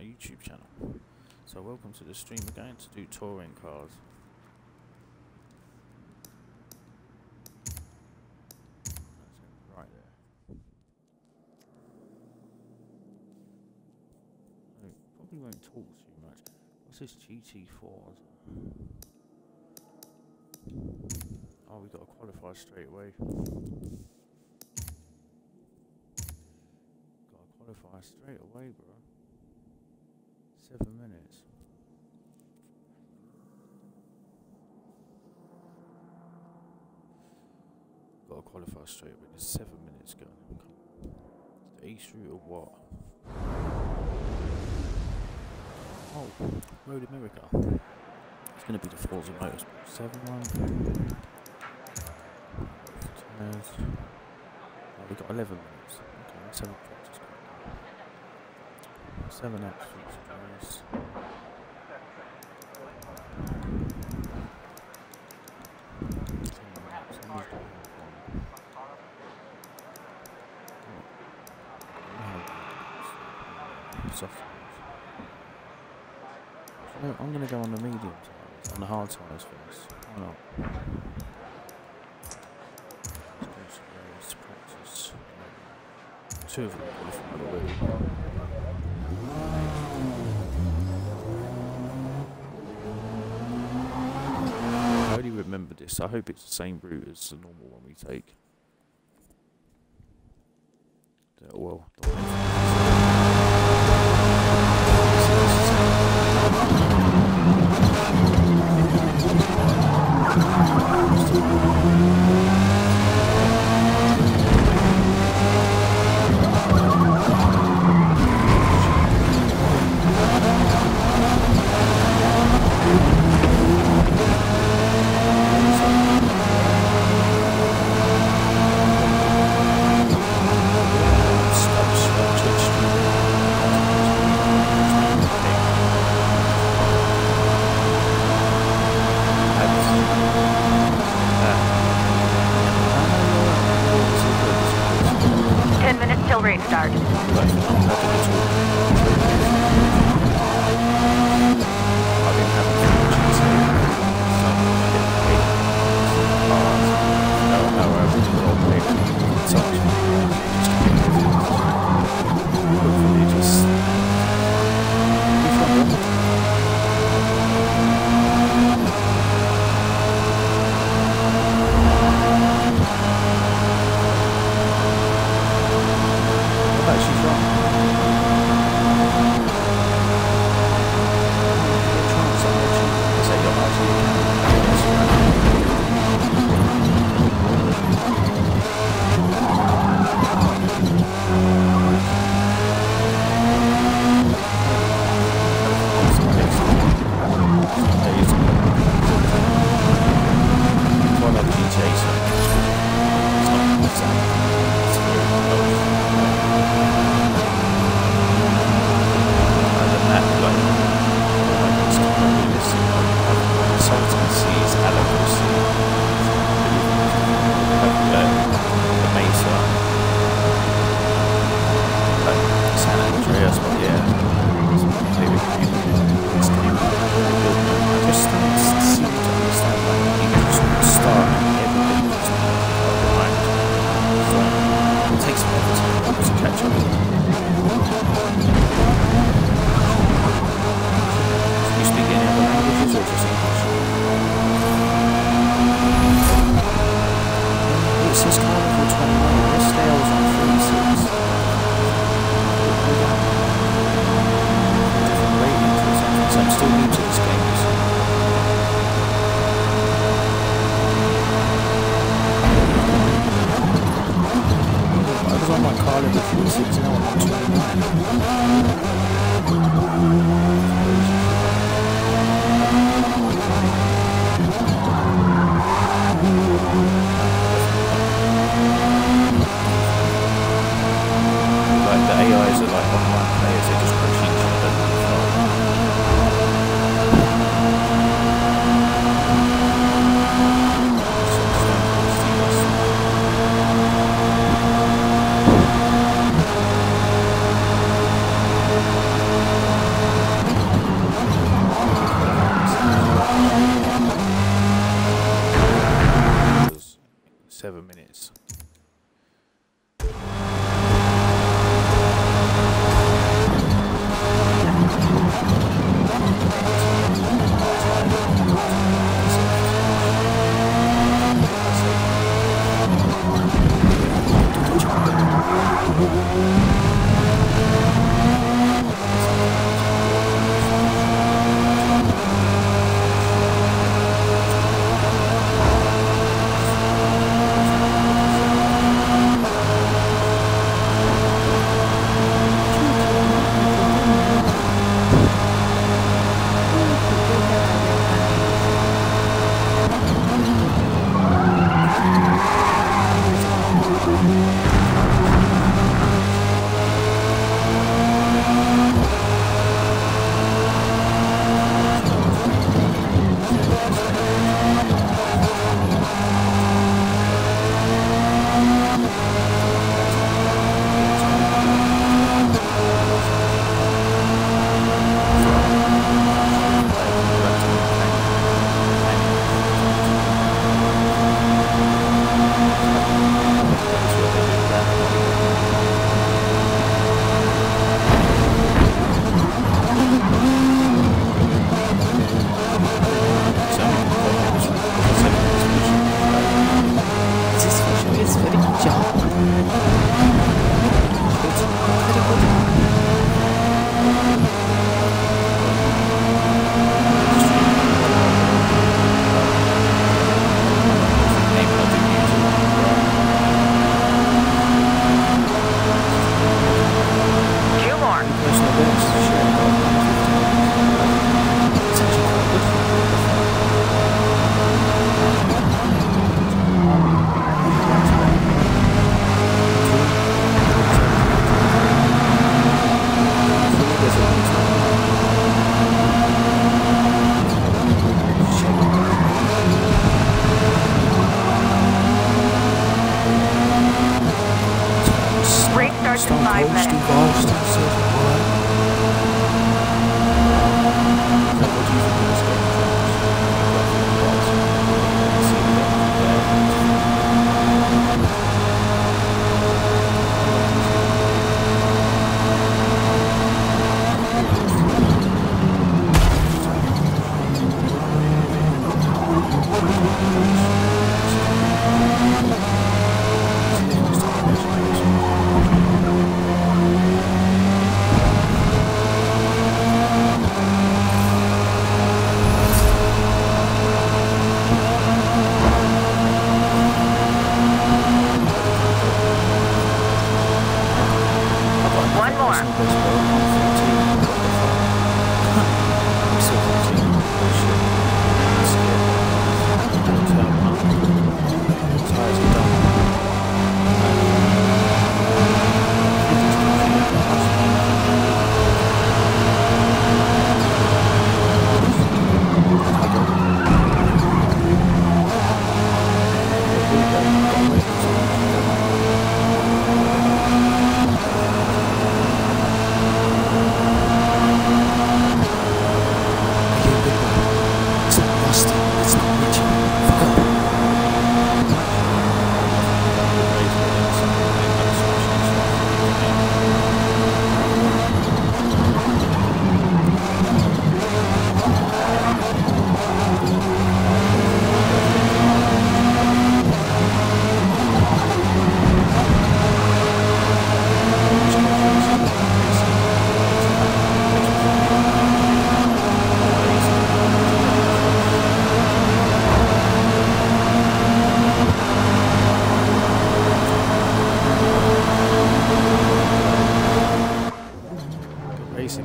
YouTube channel. So welcome to the stream again to do touring cars. Right there. So probably won't talk too much. What's this GT4? Oh, we got to qualify straight away. Got to qualify straight away, bro. 7 minutes. Got to qualify straight away. There's 7 minutes going. The East route of what? Oh, Road America. It's going to be the Forza Motorsport 7-1. Tires. Oh, we've got 11 minutes. Okay, let's have a practice. 7 absolutes, guys. So I'm going to go on the medium tires, on the hard tires first. Why not? Let's go to practice. 2 of them qualified already. I already remember this. I hope it's the same route as the normal one we take. Well,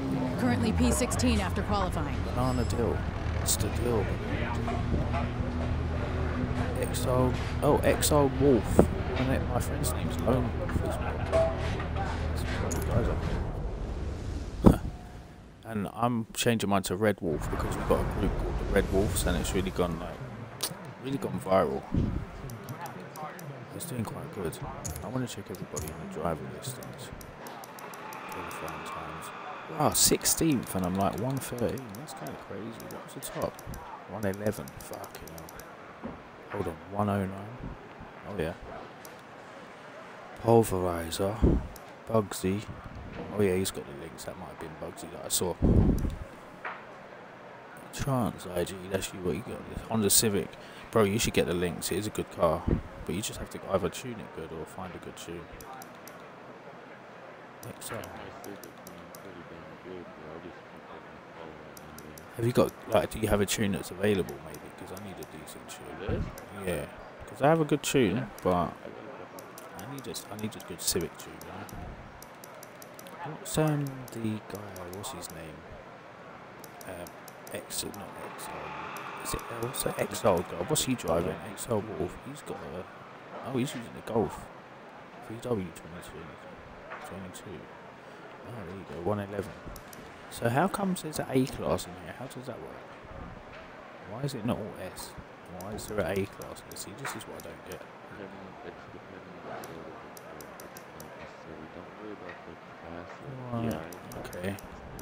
Currently P16 after qualifying. Banana deal. What's the deal? Exile. Oh, Exile Wolf. My friend's name's Lone Wolf as well. That's one of the guys up there. And I'm changing mine to Red Wolf because we've got a group called the Red Wolves and it's really gone viral. It's doing quite good. I want to check everybody in the driver listings. Qualifying times. Wow, 16th and I'm like 113. That's kind of crazy. What was the top? 111. Fucking hell. Hold on, 109. Oh yeah. Pulverizer. Bugsy. Oh yeah, he's got the links. That might have been Bugsy that I saw. Trance IG, that's you what you got. Honda Civic. Bro, you should get the links. It is a good car. But you just have to either tune it good or find a good tune. XR. Have you got, do you have a tune that's available maybe? Because I need a decent tune. Yeah. Because I have a good tune, but I need a good Civic tune, you know? What's the guy, what's his name? Is it what's the Exile guy? What's he driving? Exile Wolf. He's got he's using a Golf. VW 22. Oh, there you go, 111. So how comes there's an A class in here? How does that work? Why is it not all S? Why is there an A class? You see, this is what I don't get. Right, okay.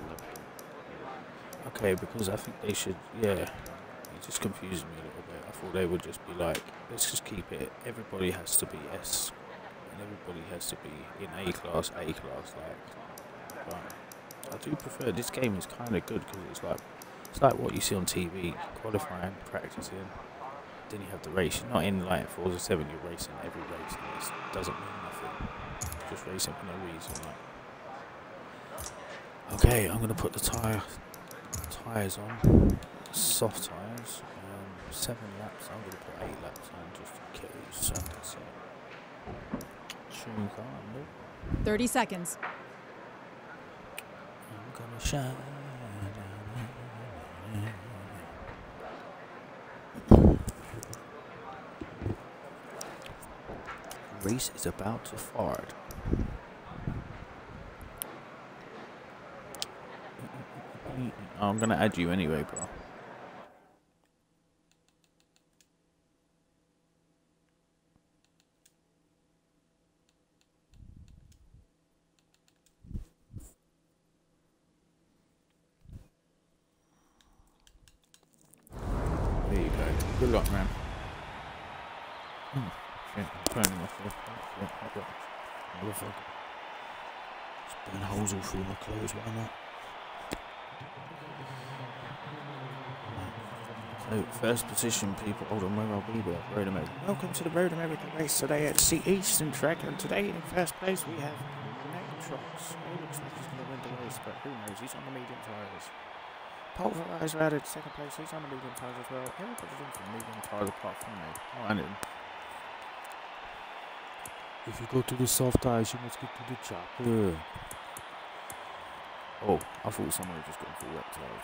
Okay, because I think they should, yeah. It just confused me a little bit. I thought they would just be like, let's just keep it, everybody has to be S. And everybody has to be in A class, like. But I do prefer, this game is kind of good because it's like what you see on TV, qualifying, practicing, then you have the race. You're not in like Forza 7, you're racing every race and it doesn't mean nothing. You're just racing for no reason. Like. Okay, I'm going to put the tyres on, soft tyres, 7 laps, I'm going to put 8 laps on just in case. So, tune car, 30 seconds. I'm gonna shine. Race is about to fart. I'm gonna add you anyway, bro. There you go. Good luck, man. Shit, I'm turning off here. Shit, motherfucker. Just burn holes all through my clothes, why not? So, first position, people. Hold on, where are we? Road America. Welcome to the Road America race today at the Eastern Track, and today in first place we have Megatrox. He looks like he's going to win the race, but who knows? He's on the medium tyres. Pulverizer added second place. He's on the medium tyres as well. Everybody's on from medium tyres apart from me. Oh, and him. If you go to the soft tyres, you must get to the chopper. Oh, I thought someone had just gone for wet tyres.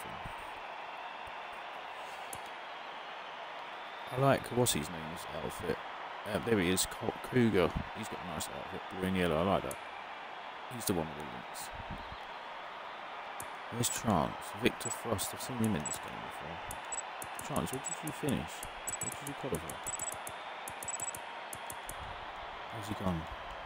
I like, what's his name's outfit? There he is, Colt Cougar. He's got a nice outfit, blue and yellow, I like that. He's the one with the links. Where's Trance? Victor Frost, I've seen him in this game before. Trance, where did you finish? Where did you qualify? Where's he gone?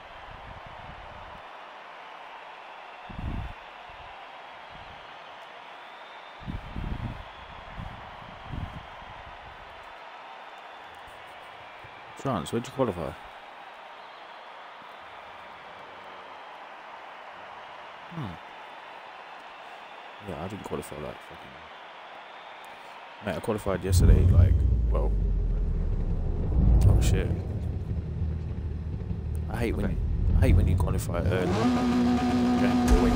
Trance, where'd you qualify? Yeah, I didn't qualify like fucking... Mate, I qualified yesterday, like, well... Oh shit. I hate when you qualify early. Okay, wait.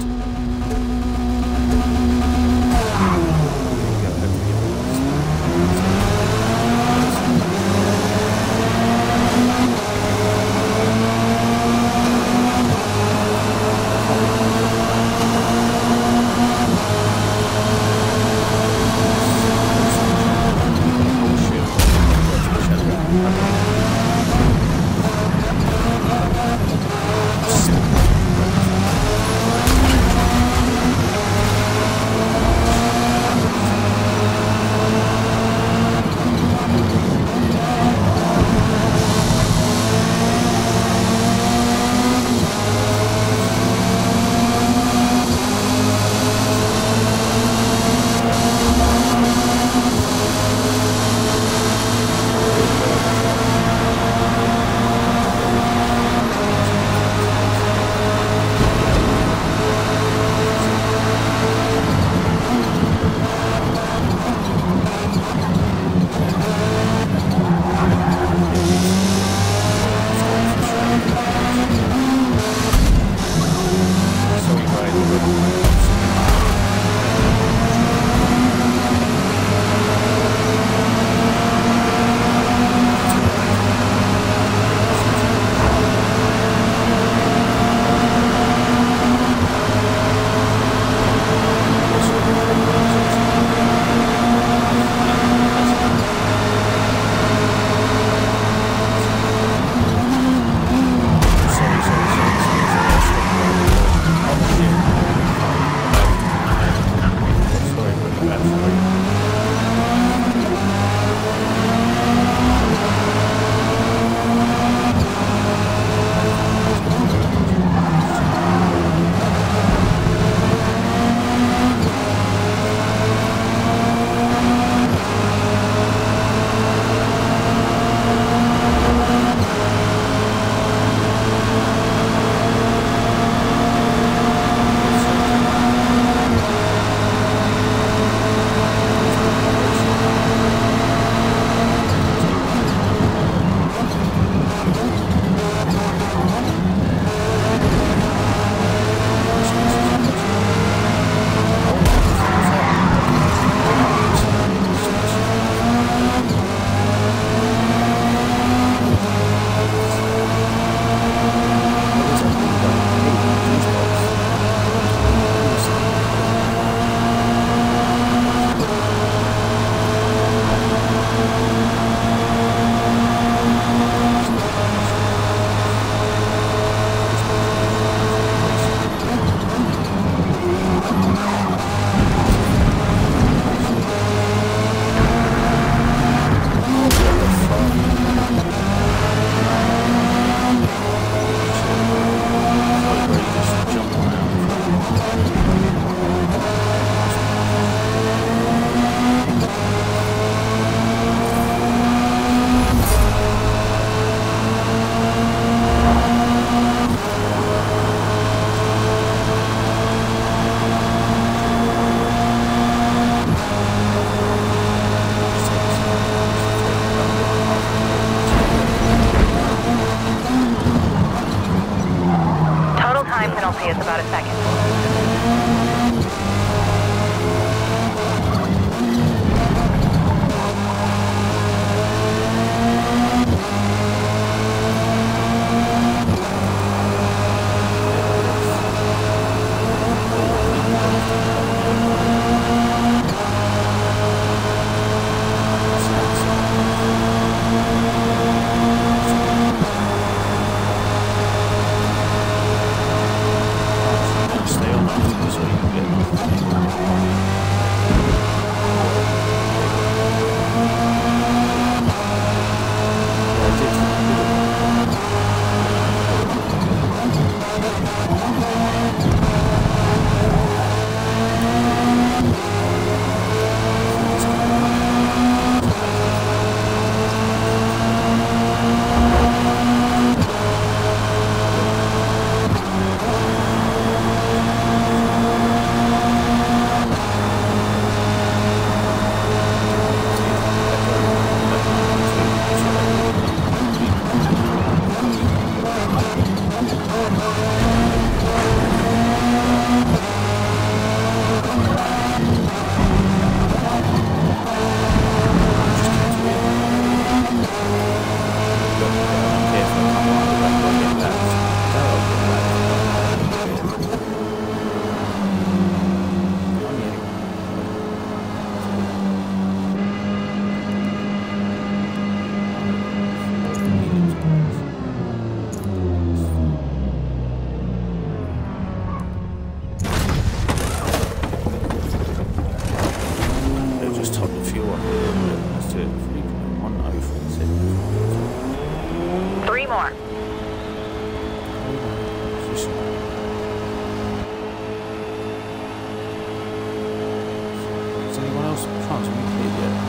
Has anyone else chance to meet it yet?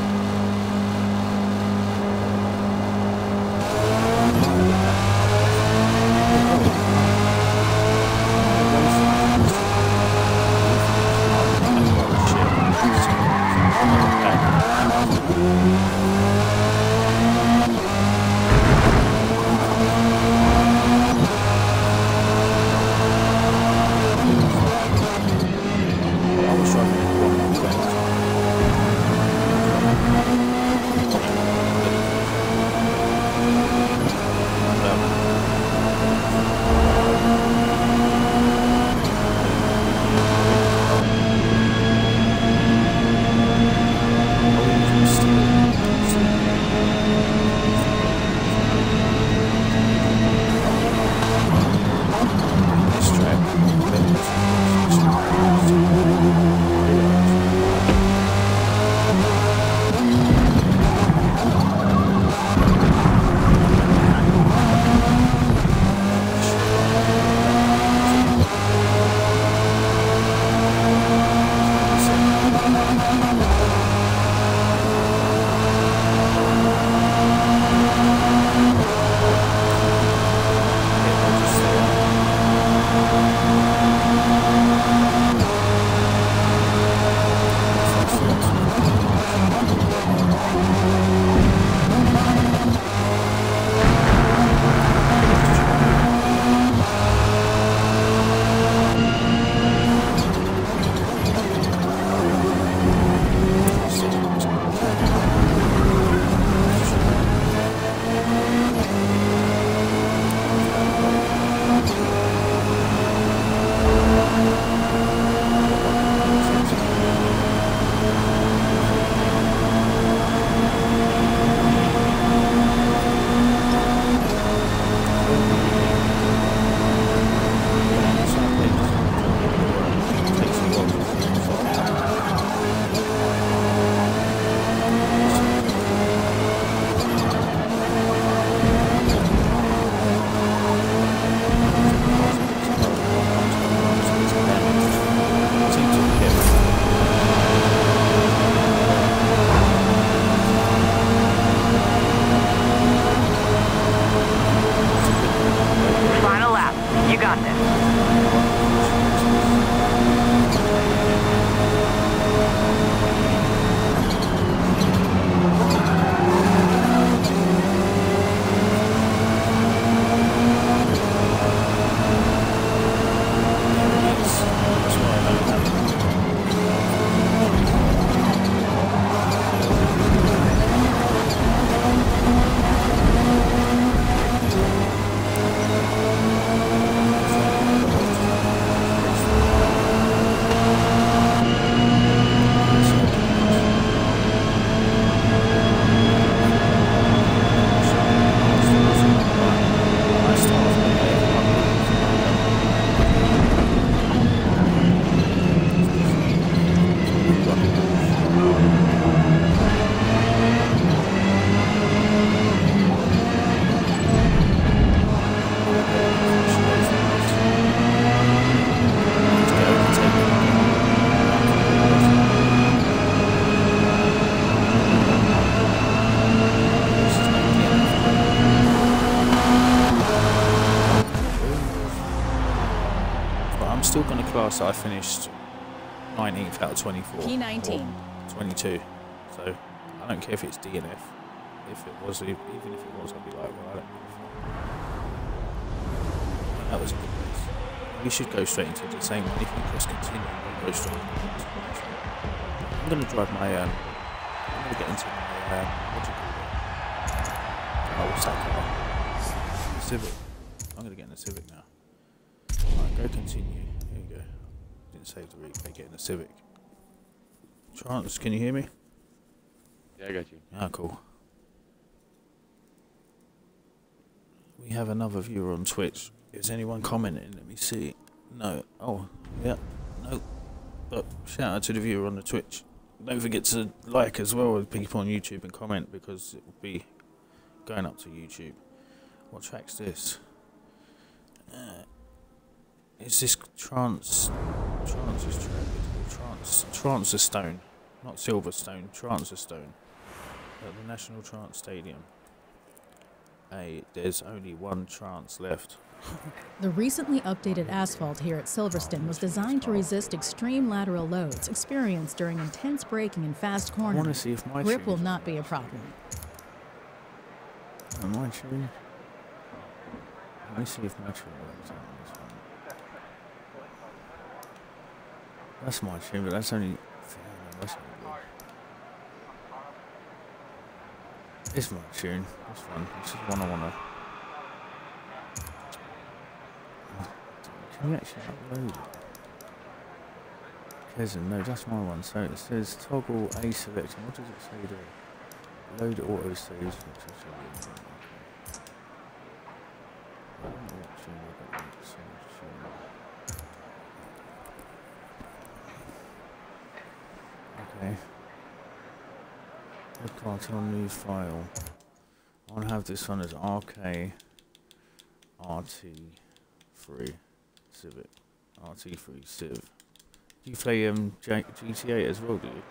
class I finished 19th out of 24. P19. 22. So I don't care if it's DNF. If it was, even if it was, I'd be like, well, I don't care. That was a good race. We should go straight into the same one. If we press continue, we'll go straight into the next one. I'm going to drive my, I'm going to get into my, what do you call it? Oh, what's that car? Civic. I'm going to get in the Civic now. Alright, go continue. Here you go. Didn't save the replay, get in the Civic. Trance, can you hear me? Yeah, I got you. Ah, cool. We have another viewer on Twitch. Is anyone commenting? Let me see. No. Oh, yeah. No. But shout out to the viewer on the Twitch. Don't forget to like as well as people on YouTube and comment, because it will be going up to YouTube. What track's this? Is this Trance? Trance is track. Trance of Stone. not Silverstone, Transistone, at the National Trance Stadium. There's only one trance left. The recently updated asphalt here at Silverstone was designed to resist extreme lateral loads experienced during intense braking and fast I want to cornering. see if my Grip will tune's not be a problem. my tune. Let me see if my tune works out on this one. That's my tune, but that's only. That's not good. It's my tune. This one. This is one I wanna. Can you actually upload it? Kesen, no, that's my one. So it says toggle A selection. What does it say there? Load auto saves. Okay. Look on new file. I want to have this one as RK RT3 Civic. RT3 Civ. You play GTA as well, do you?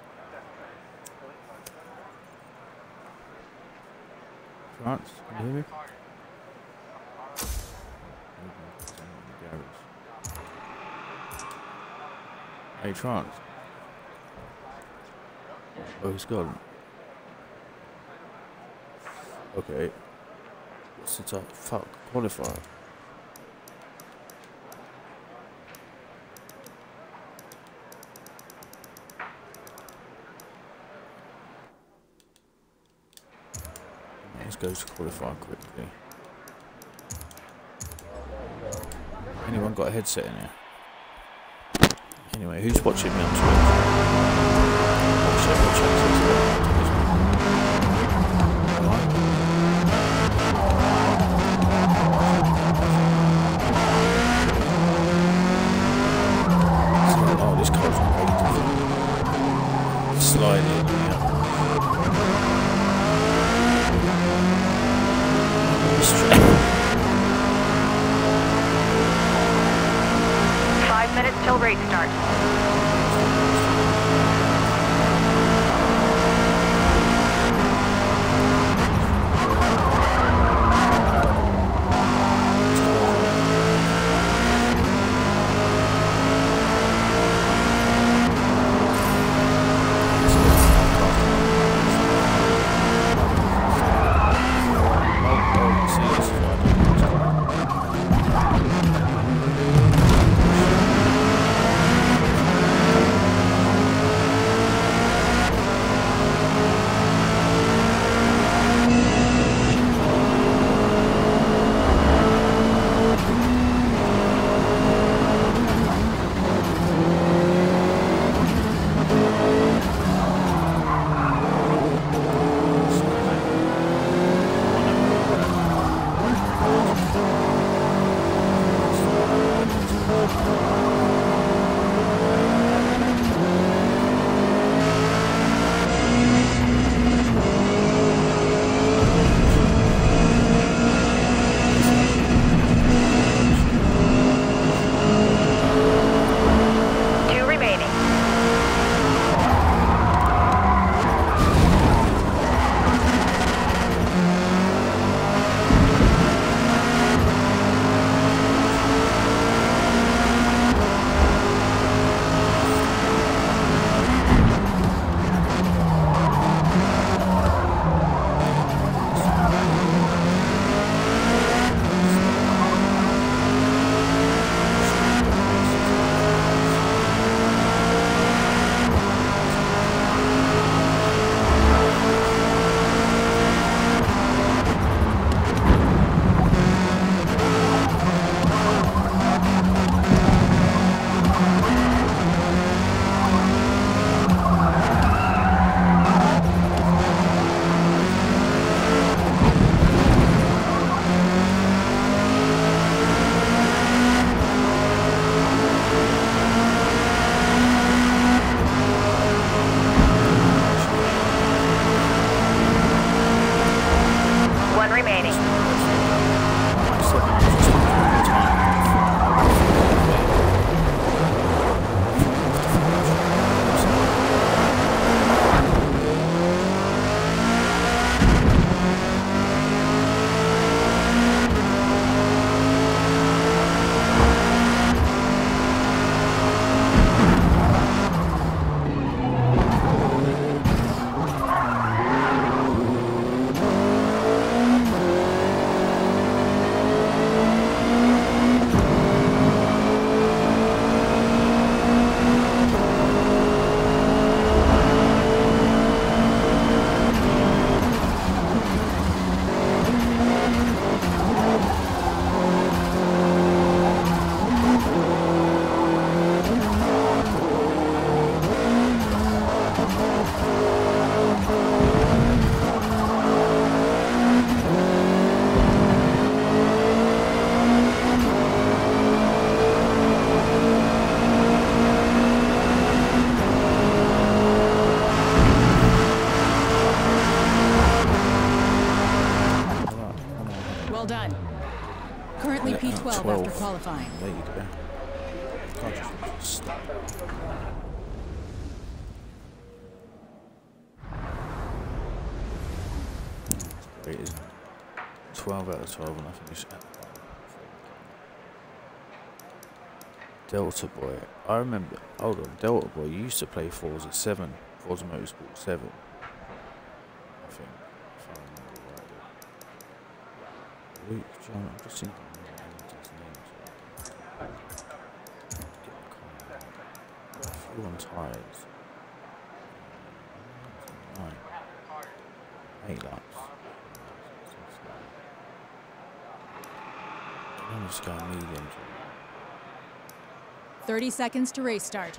France, can you hear me? Hey, France. Oh, he's gone. Okay. What's the top? Fuck. Qualifier. Let's go to qualifier quickly. Anyone got a headset in here? Anyway, who's watching me on Twitch? Oh, this car's great. Sliding, yeah. 5 minutes till race start. 12 after qualifying. There you go. God, just great, isn't it? 12 out of 12 and I finished at the bottom. Delta Boy. I remember, hold on, Delta Boy, you used to play Forza 7, Forza Motorsport 7. I think, if I remember rightly. Luke John, I'm just thinking of his names. Fuel on tyres. 9. 8 laps. I'm just going medium. 30 seconds to race start.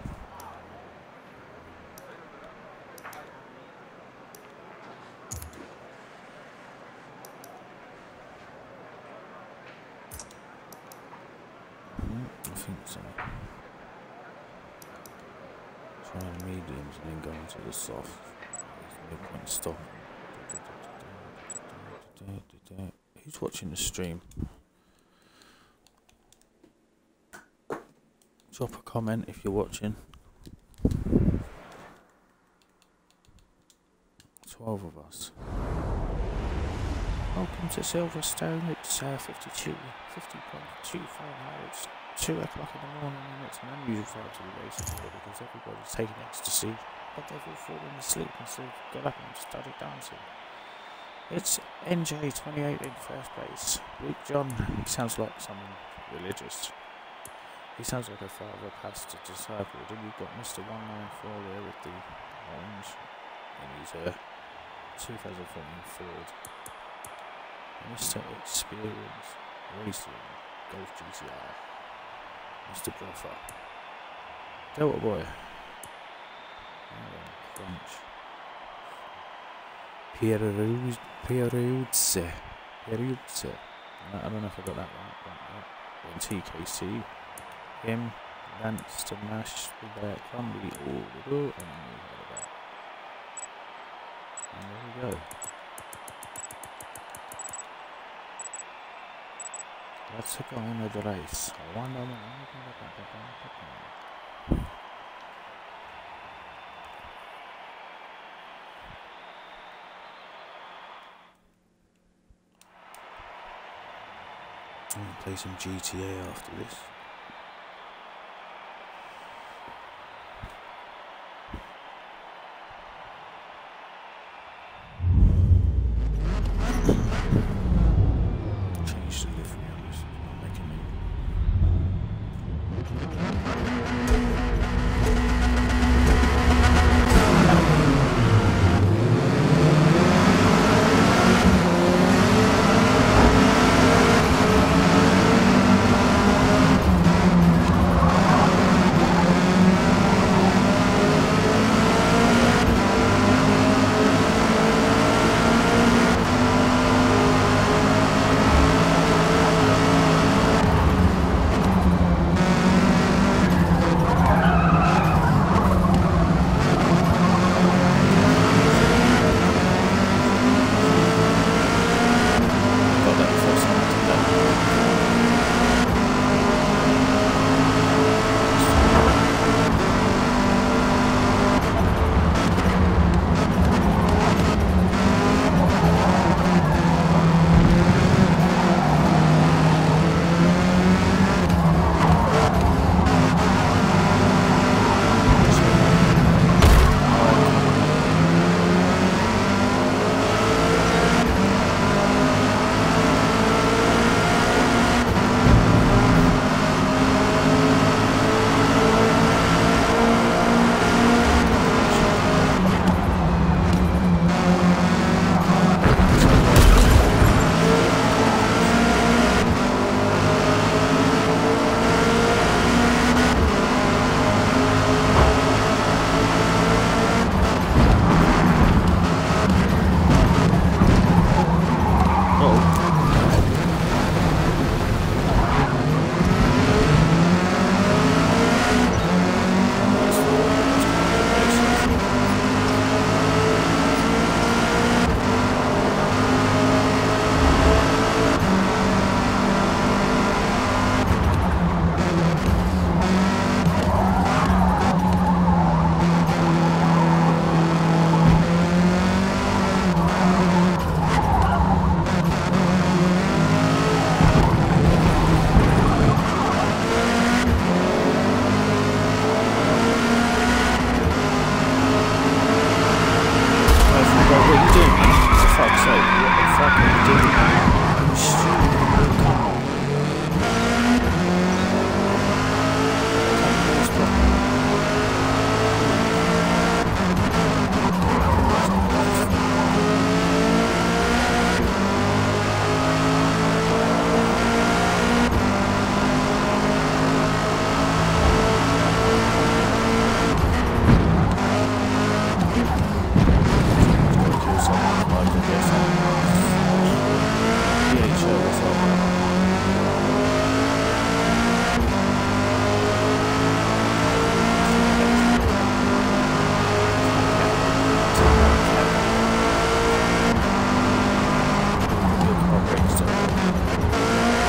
I think so. Trying mediums and then going to the soft. There's no point stopping. Who's watching the stream? Drop a comment if you're watching. 12 of us. Welcome to Silverstone. It's 50.2 Fahrenheit. 2 o'clock in the morning and it's an unusual time to be racing here because everybody's taking ecstasy, but they've all fallen asleep instead of got up and started dancing. It's NJ28 in first place. Luke John, he sounds like someone religious. He sounds like a father, pastor, disciple. Then you've got Mr. 194 there with the orange, and he's a 2014 Ford. Mr. Experience Racing Golf GTI. Mr. Bruffer. Delta Boy. Crunch. Pieruzze. I don't know if I got that right. And TKC. Him. Lance to Mash. There. Crumbly. And there we go. Let's go on the race. I'm gonna play some GTA after this. guys will get some DHL as well. Good car brakes though.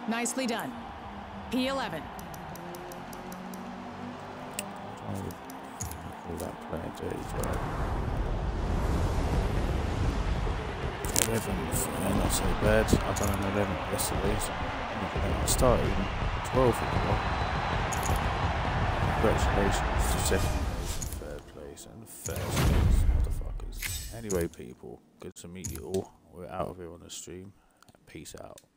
Nicely done. P11. All that playing dirty job. 11th, yeah, not so bad. I've done an 11th yesterday, so I started in 12th as well. Congratulations to second place and third place and first place, motherfuckers. Anyway, people, good to meet you all. We're out of here on the stream. Peace out.